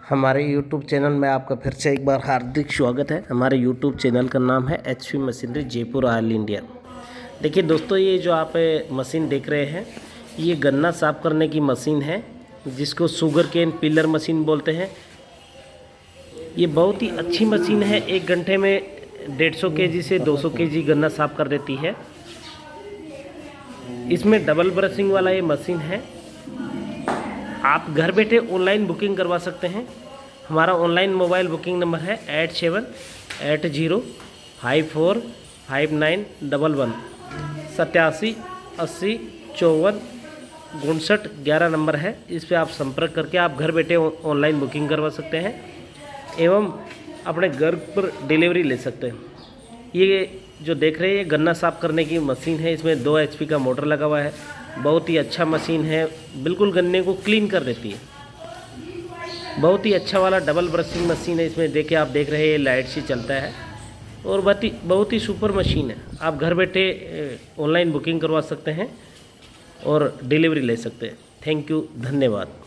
हमारे YouTube channel में आपका फिर से एक बार हार्दिक स्वागत है। हमारे YouTube चैनल का नाम है HP machinery Jaipur all India. देखिए दोस्तों, ये जो आप मशीन देख रहे हैं ये गन्ना साफ़ करने की मशीन है, जिसको शुगर केन पिलर मशीन बोलते हैं। ये बहुत ही अच्छी मशीन है। 1 घंटे में 150 kg से 200 kg गन्ना साफ़ कर देती है। इसमें डबल ब्रशिंग वाला ये मशीन है। आप घर बैठे ऑनलाइन बुकिंग करवा सकते हैं। हमारा ऑनलाइन मोबाइल बुकिंग नंबर है 8780545911 87 80 54 59 11 नंबर है। इस पे आप संपर्क करके आप घर बैठे ऑनलाइन बुकिंग करवा सकते हैं एवं अपने घर पर डिलीवरी ले सकते हैं। ये जो देख रहे हैं ये गन्ना साफ़ करने की मशीन है। इसमें 2 HP का मोटर लगा हुआ है। बहुत ही अच्छा मशीन है, बिल्कुल गन्ने को क्लीन कर देती है। बहुत ही अच्छा वाला डबल ब्रशिंग मशीन है। इसमें देखिए, आप देख रहे हैं ये लाइट से चलता है और बहुत ही सुपर मशीन है। आप घर बैठे ऑनलाइन बुकिंग करवा सकते हैं और डिलीवरी ले सकते हैं। थैंक यू, धन्यवाद।